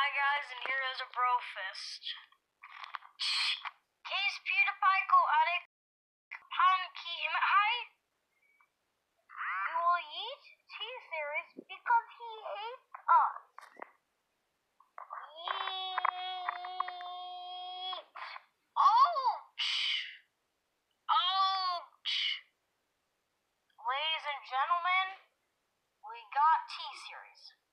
Hi guys, and here is a brofist. Case PewDiePie ko adik han ki hi. We will eat T-Series because he hates us. Yeet. Ouch! Ouch! Ladies and gentlemen, we got T-Series.